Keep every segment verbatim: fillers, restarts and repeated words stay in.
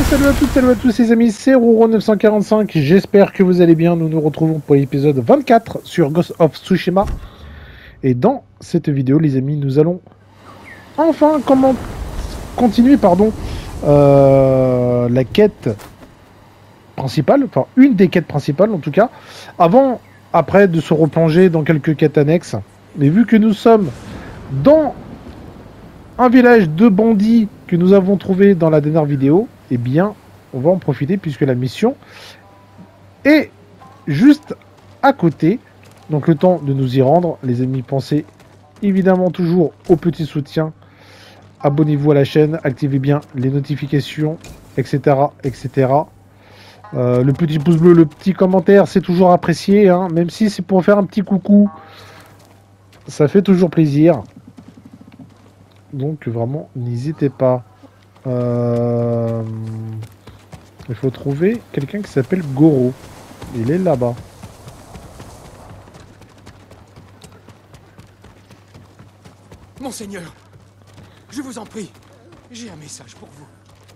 salut à toutes, salut à tous les amis, c'est Roro neuf cent quarante-cinq, j'espère que vous allez bien, nous nous retrouvons pour l'épisode vingt-quatre sur Ghost of Tsushima. Et dans cette vidéo les amis, nous allons enfin comment continuer pardon, euh, la quête principale, enfin une des quêtes principales en tout cas, avant, après de se replonger dans quelques quêtes annexes. Mais vu que nous sommes dans un village de bandits que nous avons trouvé dans la dernière vidéo, eh bien, on va en profiter puisque la mission est juste à côté. Donc le temps de nous y rendre, les amis, pensez évidemment toujours au petit soutien. Abonnez-vous à la chaîne, activez bien les notifications, et cetera et cetera. Euh, le petit pouce bleu, le petit commentaire, c'est toujours apprécié, hein, même si c'est pour faire un petit coucou. Ça fait toujours plaisir. Donc vraiment, n'hésitez pas. Euh... Il faut trouver quelqu'un qui s'appelle Goro. Il est là-bas. Monseigneur, je vous en prie, j'ai un message pour vous.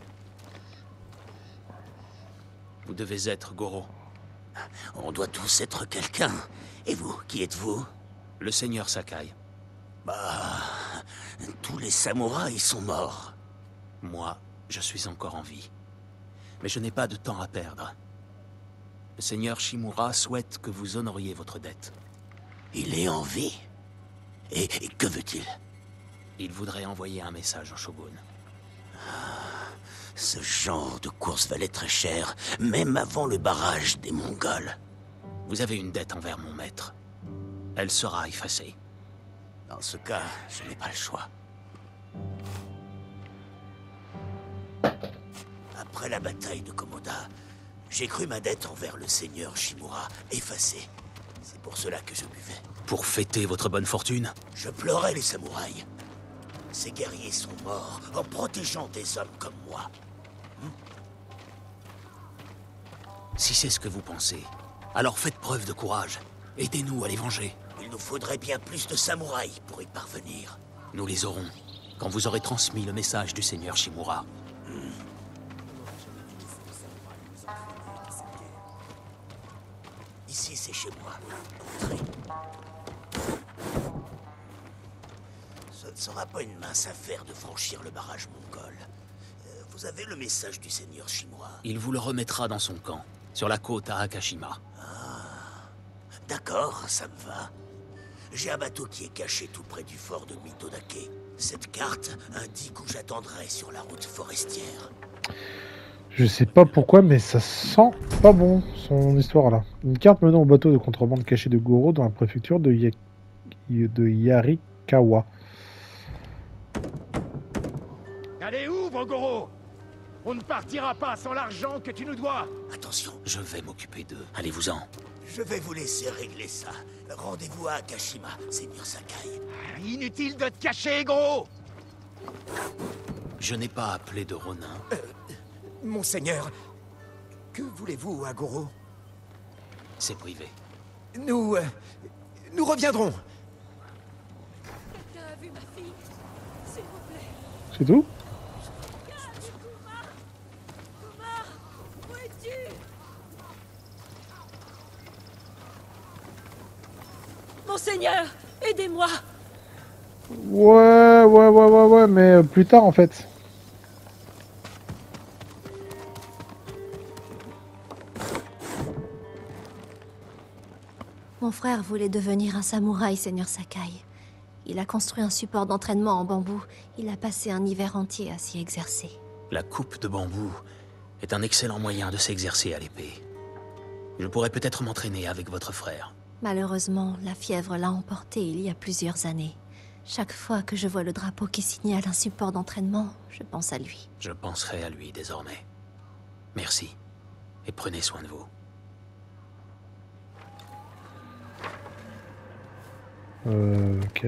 Vous devez être Goro. On doit tous être quelqu'un. Et vous, qui êtes-vous? Le seigneur Sakai. Bah... tous les samouraïs sont morts. Moi, je suis encore en vie. Mais je n'ai pas de temps à perdre. Le seigneur Shimura souhaite que vous honoriez votre dette. Il est en vie? Et, et que veut-il? Il voudrait envoyer un message au shogun. Ce genre de course valait très cher, même avant le barrage des Mongols. Vous avez une dette envers mon maître. Elle sera effacée. Dans ce cas, je n'ai pas le choix. Après la bataille de Komoda, j'ai cru ma dette envers le seigneur Shimura effacée. C'est pour cela que je buvais. Pour fêter votre bonne fortune? Je pleurais les samouraïs. Ces guerriers sont morts en protégeant des hommes comme moi. Si c'est ce que vous pensez, alors faites preuve de courage. Aidez-nous à les venger. Il nous faudrait bien plus de samouraïs pour y parvenir. Nous les aurons, quand vous aurez transmis le message du seigneur Shimura. Hmm. Ici, c'est chez moi. Entrez. Ce ne sera pas une mince affaire de franchir le barrage mongol. Euh, vous avez le message du seigneur Shimura? Il vous le remettra dans son camp, sur la côte à Akashima. Ah, d'accord, ça me va. J'ai un bateau qui est caché tout près du fort de Mitodake. Cette carte indique où j'attendrai sur la route forestière. Je sais pas pourquoi, mais ça sent pas bon, son histoire là. Une carte menant au bateau de contrebande caché de Goro dans la préfecture de, ya... de Yarikawa. Allez, ouvre, Goro! On ne partira pas sans l'argent que tu nous dois! Attention, Je vais m'occuper d'eux. Allez-vous-en. je vais vous laisser régler ça. Rendez-vous à Akashima, seigneur Sakai. Inutile de te cacher, Goro! Je n'ai pas appelé de Ronin. Euh, Monseigneur, que voulez-vous à Goro? C'est privé. Nous... Euh, nous reviendrons! Quelqu'un a vu ma fille? S'il vous plaît. C'est tout? Kumar, où es-tu? Monseigneur, aidez-moi! Ouais, ouais, ouais, ouais, ouais, mais plus tard en fait. Mon frère voulait devenir un samouraï, seigneur Sakai. Il a construit un support d'entraînement en bambou. Il a passé un hiver entier à s'y exercer. La coupe de bambou est un excellent moyen de s'exercer à l'épée. Je pourrais peut-être m'entraîner avec votre frère. Malheureusement, la fièvre l'a emporté il y a plusieurs années. Chaque fois que je vois le drapeau qui signale un support d'entraînement, je pense à lui. Je penserai à lui désormais. Merci. Et prenez soin de vous. Euh, ok.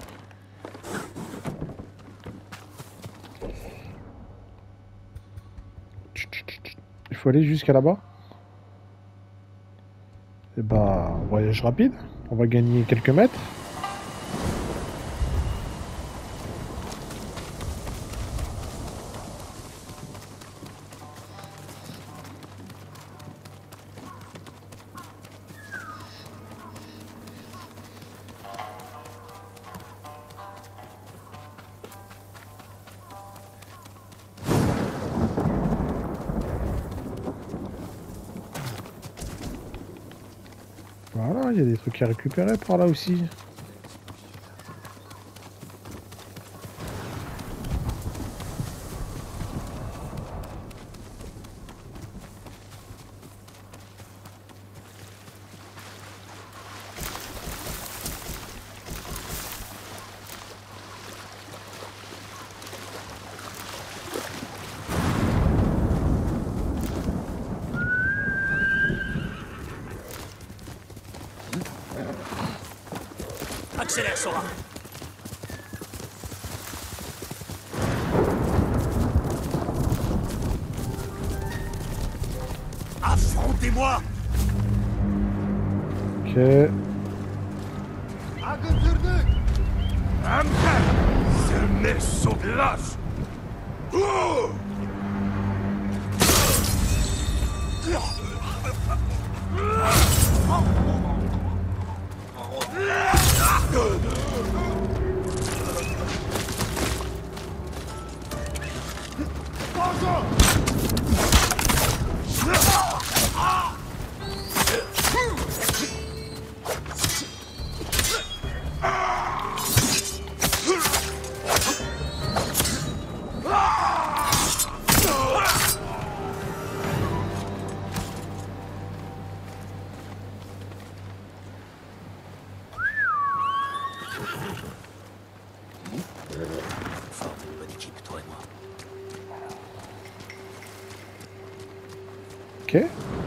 Il faut aller jusqu'à là-bas. Et bah, voyage rapide. On va gagner quelques mètres. Voilà, il y a des trucs à récupérer par là aussi. Accélère, Sora. Affrontez-moi. Ok. Forme une bonne équipe, toi et moi. Ok.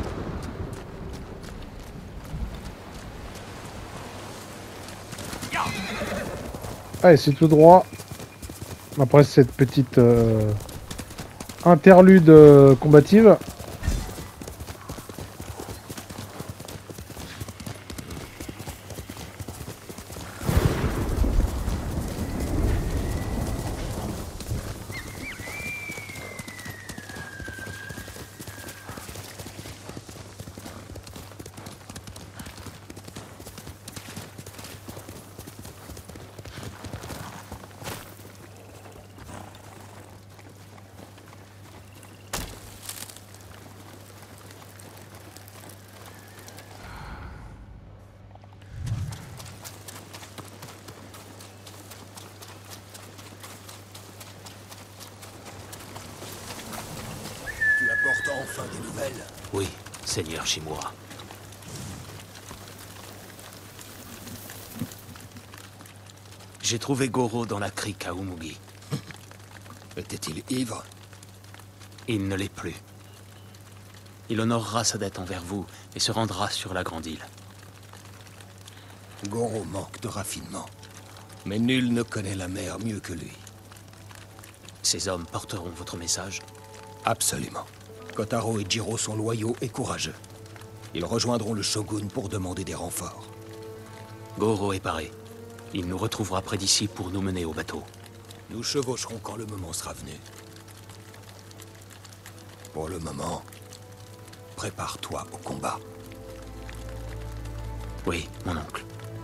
Allez, c'est tout droit. Après cette petite euh, interlude euh, combative. Tu apportes enfin des nouvelles? Oui, Seigneur Shimura. J'ai trouvé Goro dans la crique à Umugi. Était-il ivre? Il ne l'est plus. Il honorera sa dette envers vous et se rendra sur la grande île. Goro manque de raffinement. Mais nul ne connaît la mer mieux que lui. Ces hommes porteront votre message? Absolument. Kotaro et Jiro sont loyaux et courageux. Ils rejoindront le shogun pour demander des renforts. Goro est paré. Il nous retrouvera près d'ici pour nous mener au bateau. Nous chevaucherons quand le moment sera venu. Pour le moment, prépare-toi au combat. Oui, mon oncle.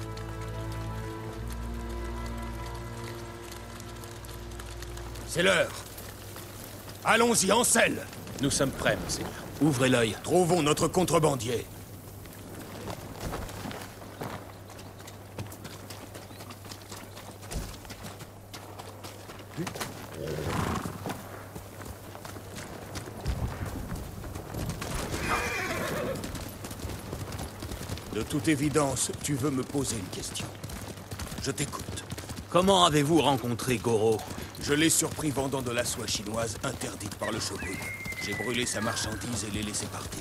C'est l'heure. Allons-y en selle. Nous sommes prêts, monseigneur. Ouvrez l'œil. Trouvons notre contrebandier. De toute évidence, tu veux me poser une question. Je t'écoute. Comment avez-vous rencontré Goro? Je l'ai surpris vendant de la soie chinoise interdite par le shogun. J'ai brûlé sa marchandise et l'ai laissé partir.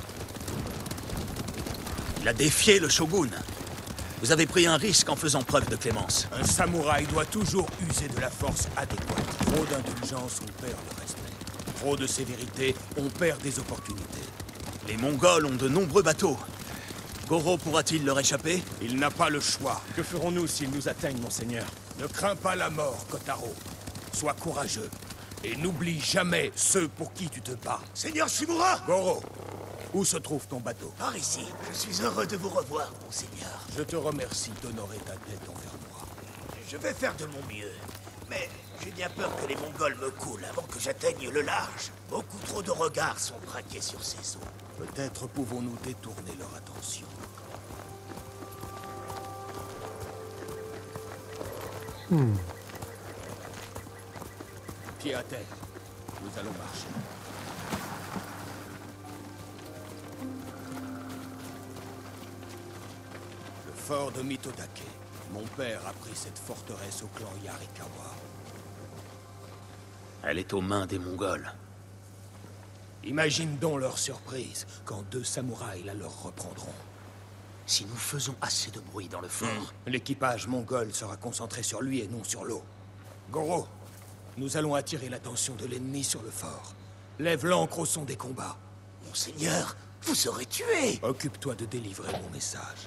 Il a défié le shogun. Vous avez pris un risque en faisant preuve de clémence. Un samouraï doit toujours user de la force adéquate. Trop d'indulgence, on perd le respect. Trop de sévérité, on perd des opportunités. Les Mongols ont de nombreux bateaux. Goro pourra-t-il leur échapper? Il n'a pas le choix. Que ferons-nous s'ils nous atteignent, monseigneur? Ne crains pas la mort, Kotaro. Sois courageux. Et n'oublie jamais ceux pour qui tu te bats. Seigneur Shimura! Goro, où se trouve ton bateau? Par ici. Je suis heureux de vous revoir, monseigneur. Je te remercie d'honorer ta dette envers moi. Je vais faire de mon mieux. Mais j'ai bien peur que les Mongols me coulent avant que j'atteigne le large. Beaucoup trop de regards sont braqués sur ces eaux. Peut-être pouvons-nous détourner leur attention. Hmm. Pied à terre. Nous allons marcher. Le fort de Mitodake. Mon père a pris cette forteresse au clan Yarikawa. Elle est aux mains des Mongols. Imagine donc leur surprise quand deux samouraïs la leur reprendront. Si nous faisons assez de bruit dans le fort... L'équipage mongol sera concentré sur lui et non sur l'eau. Goro, nous allons attirer l'attention de l'ennemi sur le fort. Lève l'ancre au son des combats. Monseigneur, vous serez tué. Occupe-toi de délivrer mon message.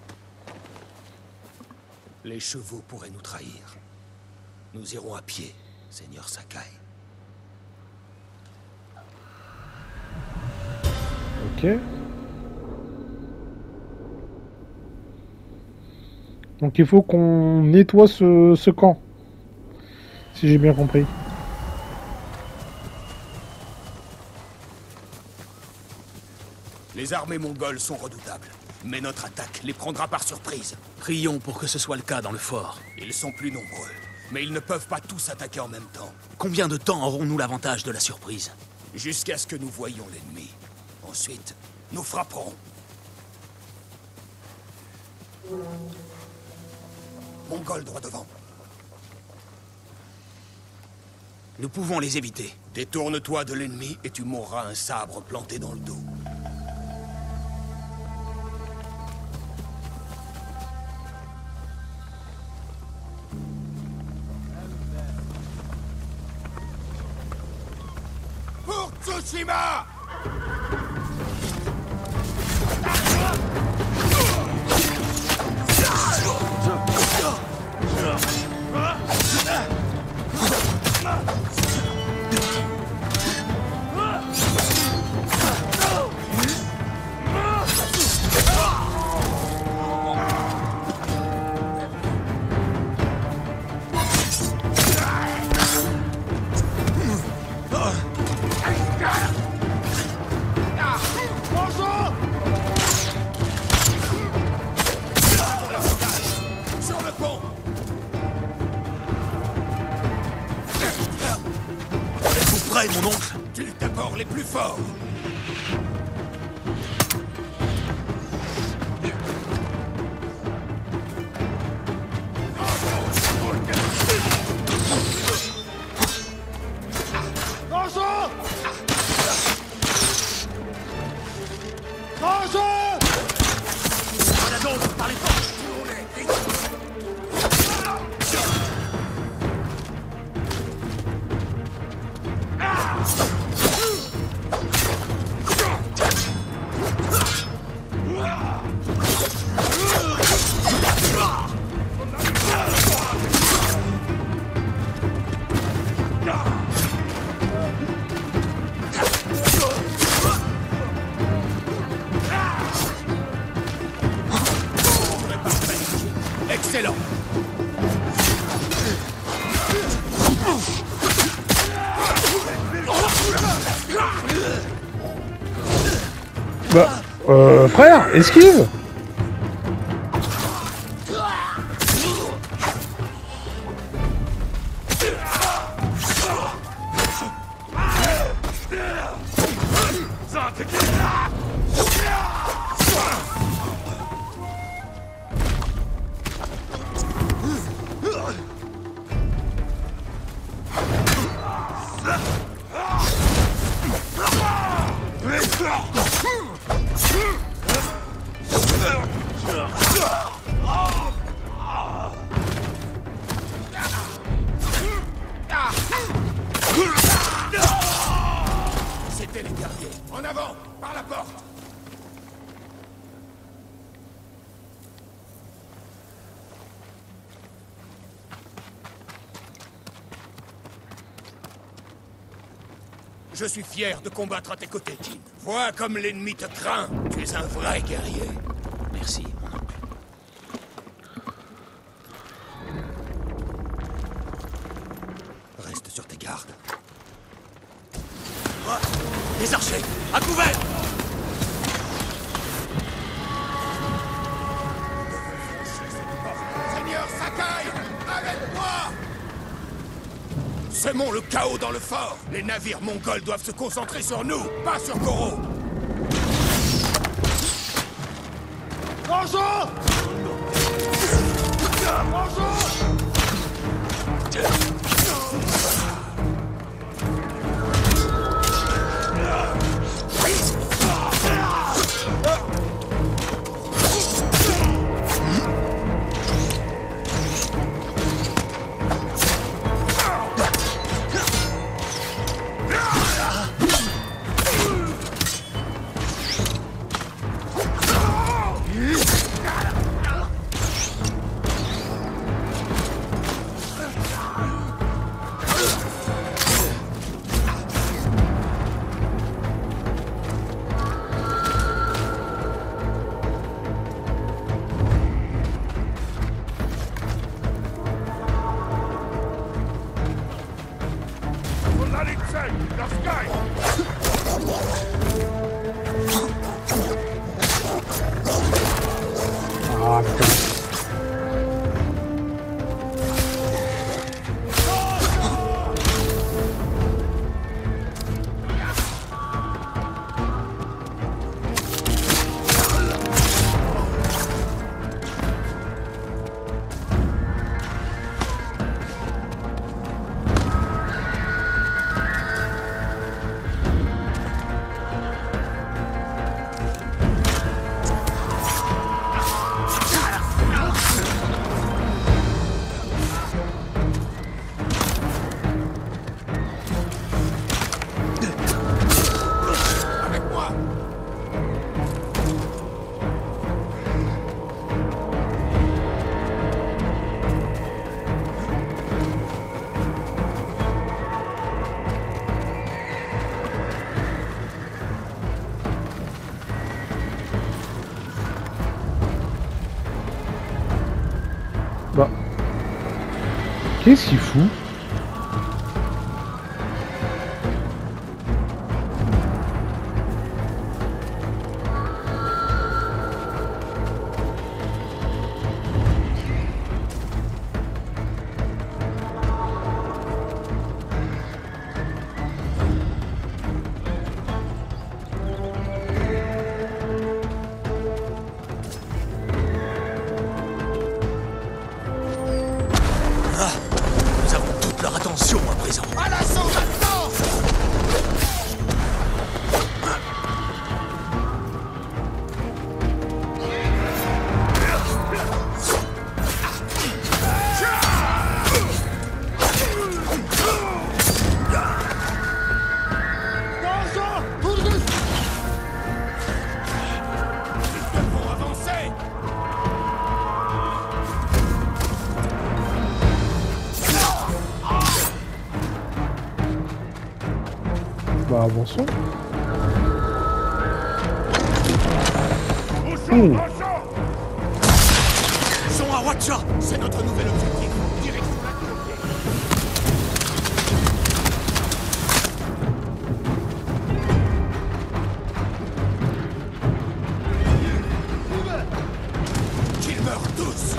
Les chevaux pourraient nous trahir. Nous irons à pied, Seigneur Sakai. Ok. Donc il faut qu'on nettoie ce, ce camp. Si j'ai bien compris. Les armées mongoles sont redoutables, mais notre attaque les prendra par surprise. Prions pour que ce soit le cas dans le fort. Ils sont plus nombreux, mais ils ne peuvent pas tous attaquer en même temps. Combien de temps aurons-nous l'avantage de la surprise? Jusqu'à ce que nous voyions l'ennemi. Ensuite, nous frapperons. Mongol droit devant. Nous pouvons les éviter. Détourne-toi de l'ennemi et tu mourras un sabre planté dans le dos. Pour Tsushima! Mon oncle, tue d'abord les plus forts. Excellent. Bah, euh, frère, esquive. C'était les guerriers. En avant, par la porte. Je suis fier de combattre à tes côtés, Jin. Vois comme l'ennemi te craint. Tu es un vrai guerrier. Merci, mon oncle. Reste sur tes gardes. Oh, les archers, à couvert! Seigneur Sakai, avec moi! Semons le chaos dans le fort. Les navires mongols doivent se concentrer sur nous, pas sur Goro. Bonjour! Bonjour! Ah, putain. Bah. Qu'est-ce qu'il fout? Attention à présent. À l'assaut maintenant! Bah avançons. Ouh. Son à Watcha, c'est notre nouvel objectif. Direction la Colombie. Qu'ils meurent tous.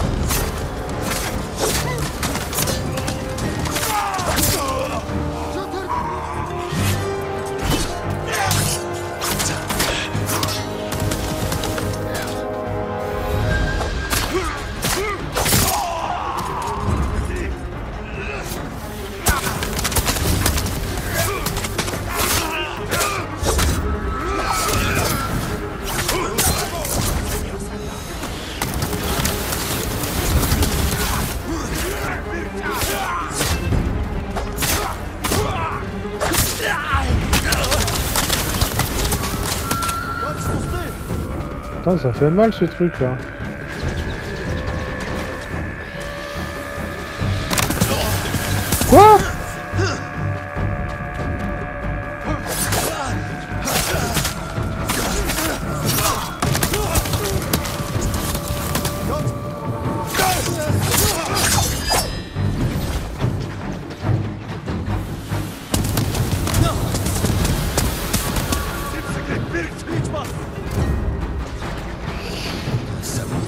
Putain, ça fait mal ce truc là. Quoi? Ça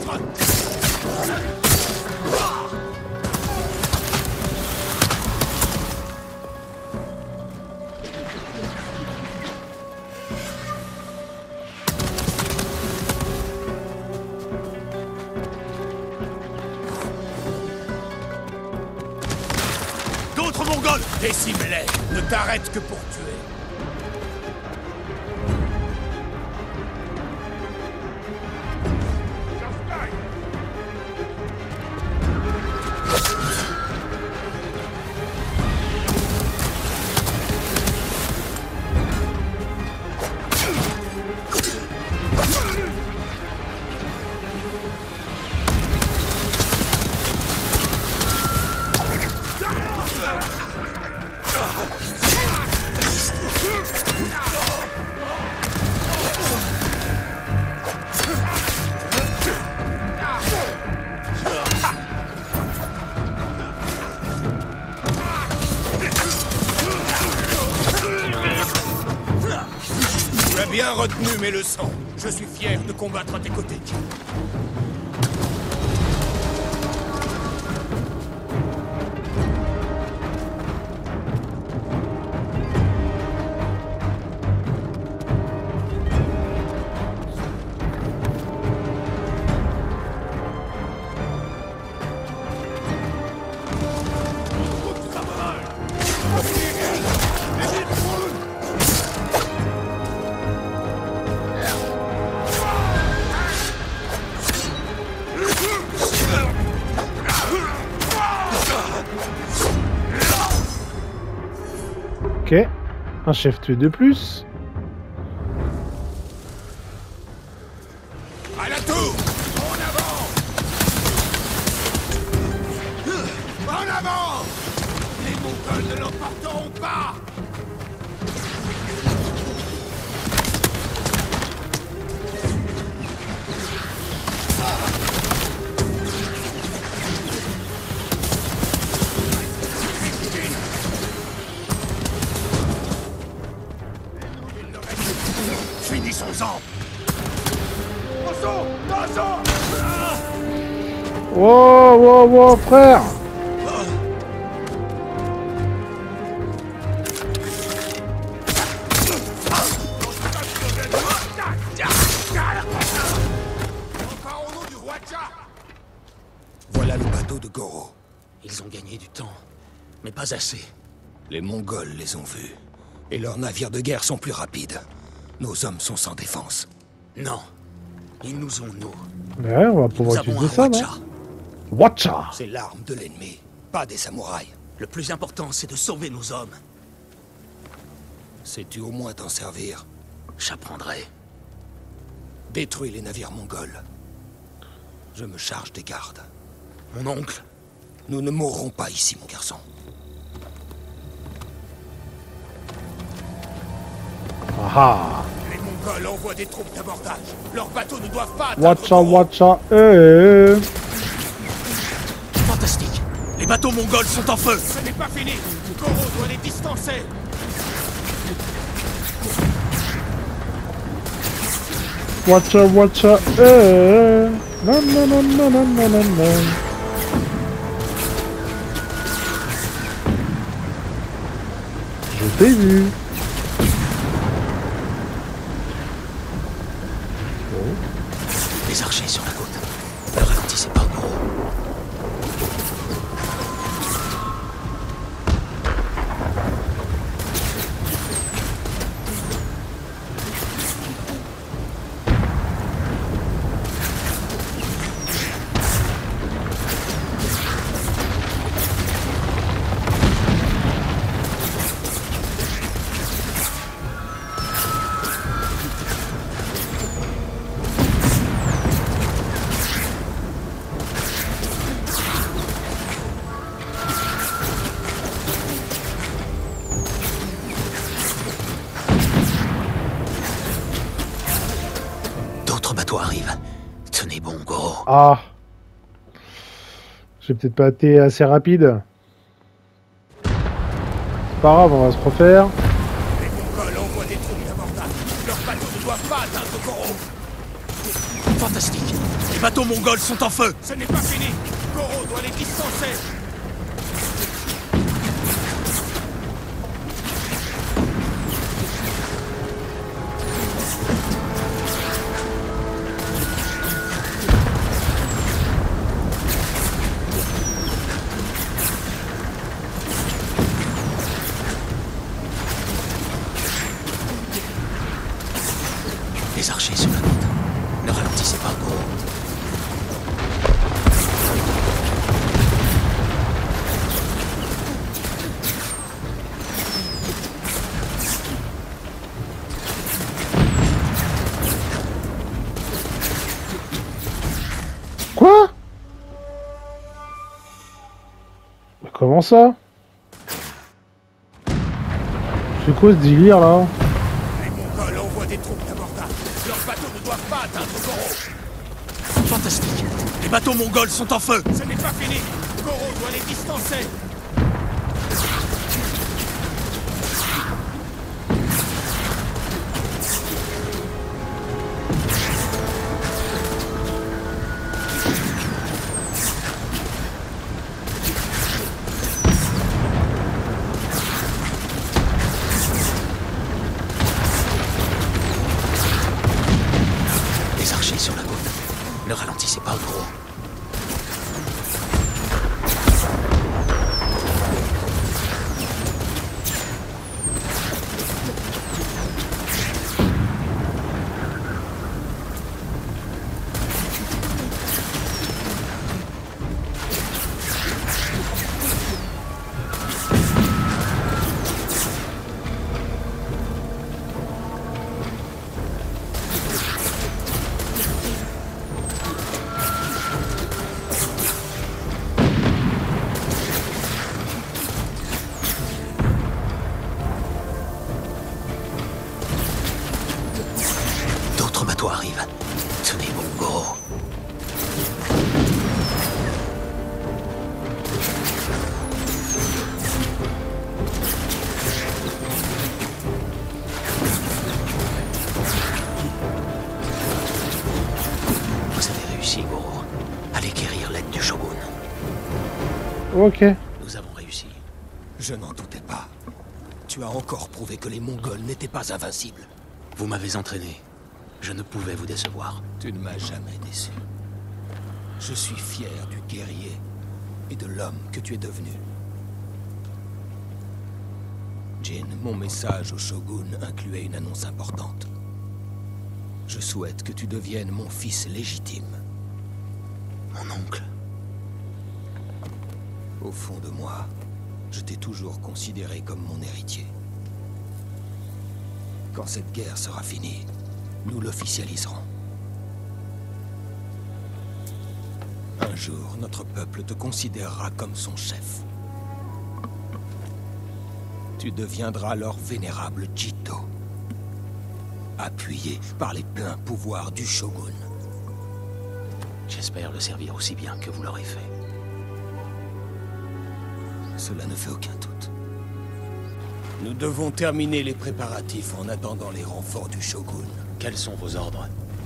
D'autres Mongols! Décime-les! Ne t'arrête que pour tuer. Tu as bien retenu mes leçons. Je suis fier de combattre à tes côtés. Ok, un chef tué de plus. À la tour! En avant! En avant! Les Mongols ne l'emporteront pas! Finissons-en! Wow, wow, wow, frère! Voilà le bateau de Goro. Ils ont gagné du temps, mais pas assez. Les Mongols les ont vus. Et leurs navires de guerre sont plus rapides. Nos hommes sont sans défense. Non. Ils nous ont, nous. Ouais, on va Nous pouvoir avons utiliser un ça, non? Hwacha. Watcha! C'est l'arme de l'ennemi, pas des samouraïs. Le plus important, c'est de sauver nos hommes. Sais-tu au moins t'en servir? J'apprendrai. Détruis les navires mongols. Je me charge des gardes. Mon oncle, Nous ne mourrons pas ici, mon garçon. Ah ah! Les Mongols envoient des troupes d'abordage. Leurs bateaux ne doivent pas atteindre Watcha, Goro. watcha, eh! fantastique. Les bateaux mongols sont en feu. Ce n'est pas fini. Goro doit les distancer. Watcha, watcha, eh! Non, non, non, non, non, non, non, non. Je t'ai vu. Les archers sur la côte. Ne ralentissez pas, Goro. D'autres bateaux arrivent. Tenez bon, Goro. Ah. J'ai peut-être pas été assez rapide. C'est pas grave, on va se refaire. Les Mongols envoient des troupes d'abordage. Leurs bateaux ne doivent pas atteindre Goro. Fantastique. Les bateaux mongols sont en feu! Ce n'est pas fini! Goro doit les distancer! Les archers sur la côte. Ne ralentissez pas, Goro. Quoi? Mais comment ça? C'est quoi ce délire là? Les Mongols envoient des troupes d'abordages. Leurs bateaux ne doivent pas atteindre Goro. Fantastique. Les bateaux mongols sont en feu! Ce n'est pas fini! Goro doit les distancer! Les archers sur la côte. Ne ralentissez pas, Goro. D'autres bateaux arrivent. Tenez bon, Goro. Vous avez réussi, Goro. Allez quérir l'aide du shogun. Ok. Nous avons réussi. Je n'en doutais pas. Tu as encore prouvé que les Mongols n'étaient pas invincibles. Vous m'avez entraîné. Je ne pouvais vous décevoir. Tu ne m'as jamais déçu. Je suis fier du guerrier et de l'homme que tu es devenu. Jin, mon message au shogun incluait une annonce importante. Je souhaite que tu deviennes mon fils légitime. Mon oncle. Au fond de moi, je t'ai toujours considéré comme mon héritier. Quand cette guerre sera finie, nous l'officialiserons. Un jour, notre peuple te considérera comme son chef. Tu deviendras leur vénérable Jito, appuyé par les pleins pouvoirs du shogun. J'espère le servir aussi bien que vous l'aurez fait. Cela ne fait aucun doute. Nous devons terminer les préparatifs en attendant les renforts du shogun. Quels sont vos ordres?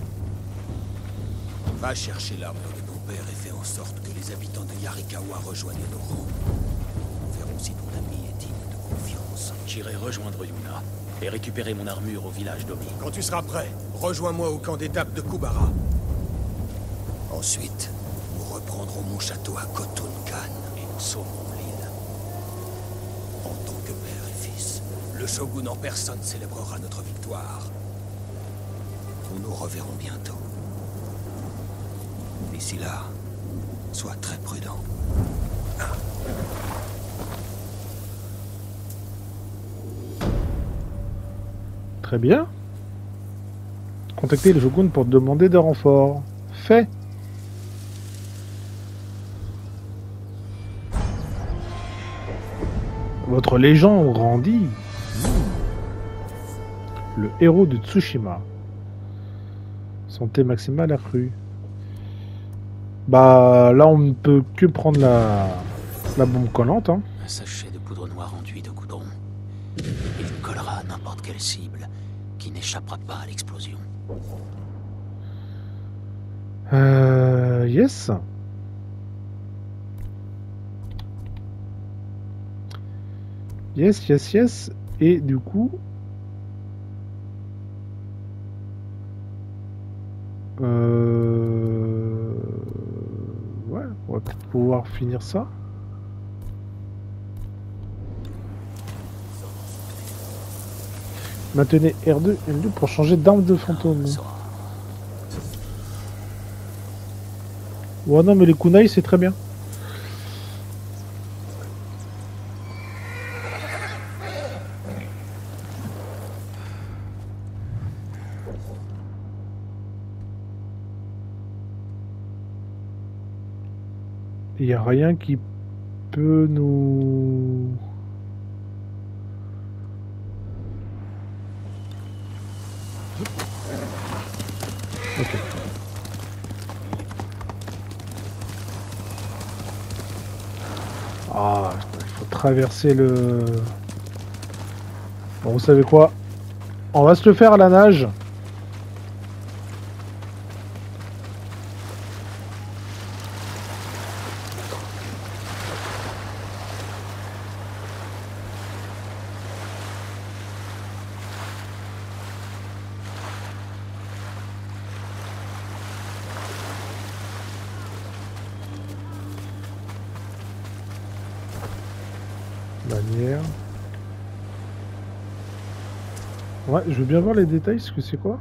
Va chercher l'arbre de ton père et fais en sorte que les habitants de Yarikawa rejoignent nos rangs. Nous verrons si ton ami est digne de confiance. J'irai rejoindre Yuna et récupérer mon armure au village d'Omi. Quand tu seras prêt, rejoins-moi au camp d'étape de Kubara. Ensuite, nous reprendrons mon château à Khotun-Khan et nous sauverons l'île. En tant que père et fils, le shogun en personne célébrera notre victoire. Nous nous reverrons bientôt. D'ici là, sois très prudent. Très bien. Contactez le shogun pour demander des renforts. Fait. Votre légende grandit. Le héros de Tsushima. Santé maximale accrue. Bah là on ne peut que prendre la, la bombe collante. Hein. Un sachet de poudre noire enduit de goudron. Il collera à n'importe quelle cible qui n'échappera pas à l'explosion. Euh... yes. Yes, yes, yes. Et du coup... Euh... Ouais, on va peut-être pouvoir finir ça. Maintenez R deux, L deux pour changer d'arme de fantôme. Ouais, non, mais les kunai, c'est très bien. Il n'y a rien qui peut nous... Ok. Ah, il faut traverser le... Bon, vous savez quoi? On va se le faire à la nage. Bannière. Ouais, je veux bien voir les détails, ce que c'est quoi?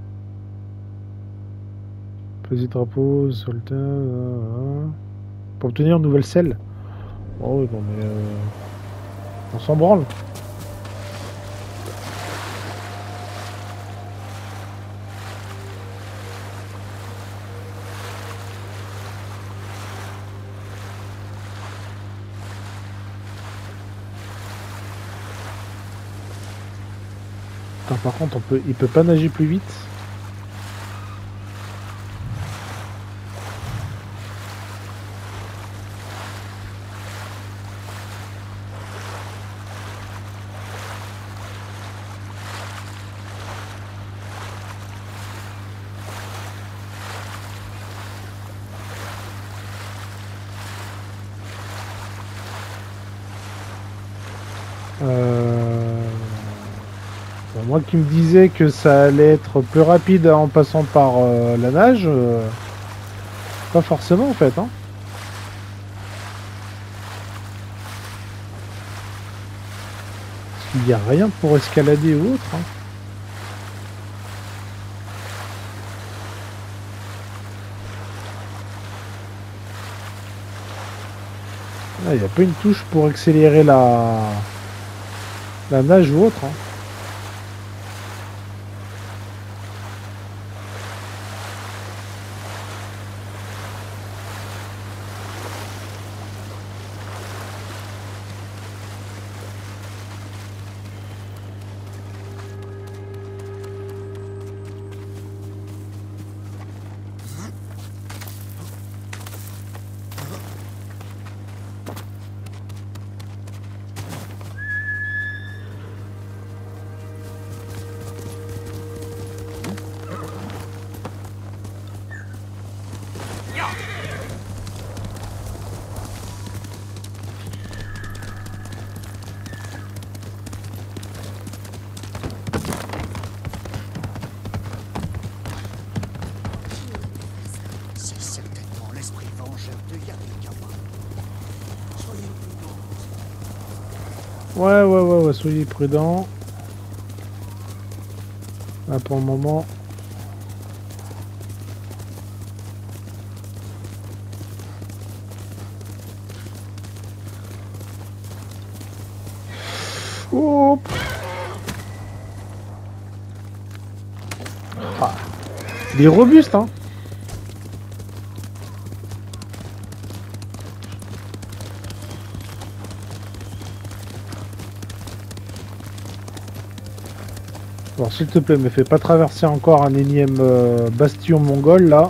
Petit drapeau, soldat... Euh, pour obtenir une nouvelle selle. Oh oui, bon, mais... Euh, on s'en branle. Attends, par contre, on peut, il peut pas nager plus vite. Euh... Bon, moi qui me disais que ça allait être plus rapide en passant par euh, la nage, euh... pas forcément en fait. Hein. Parce qu'il n'y a rien pour escalader ou autre. Hein. Il n'y a pas une touche pour accélérer la, la nage ou autre. Hein. Ouais, ouais, ouais, ouais, soyez prudents. Là, pour le moment... Oh. Ah. Il est robuste, hein. Alors s'il te plaît, me fais pas traverser encore un énième euh, bastion mongol là.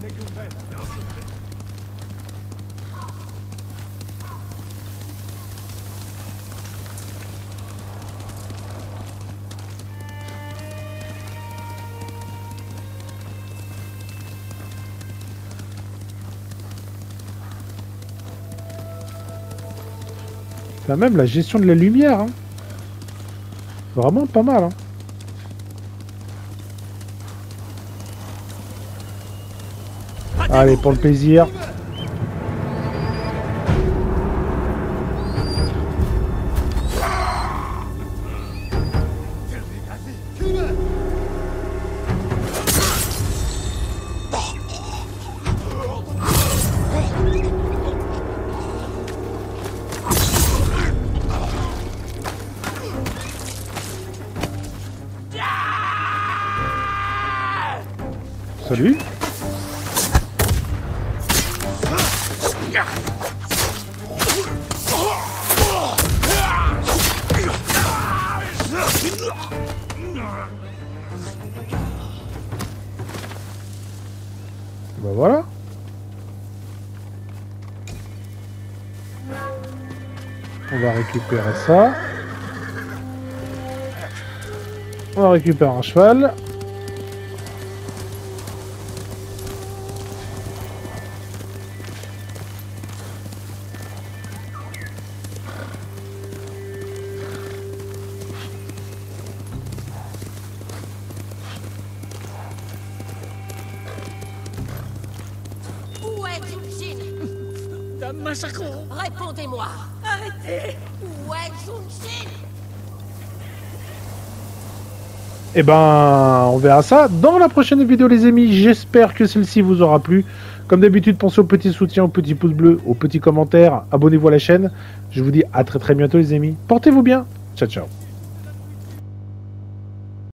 Là même la gestion de la lumière, hein. Vraiment pas mal. Hein. Allez, pour le plaisir. Salut. Bah voilà. On va récupérer ça. On va récupérer un cheval. Où est Junshin? Dame Masako. Répondez-moi. Arrêtez. Où est Junshin? Et ben, on verra ça dans la prochaine vidéo, les amis. J'espère que celle-ci vous aura plu. Comme d'habitude, pensez au petit soutien, au petit pouce bleu, au petit commentaire. Abonnez-vous à la chaîne. Je vous dis à très très bientôt, les amis. Portez-vous bien. Ciao, ciao.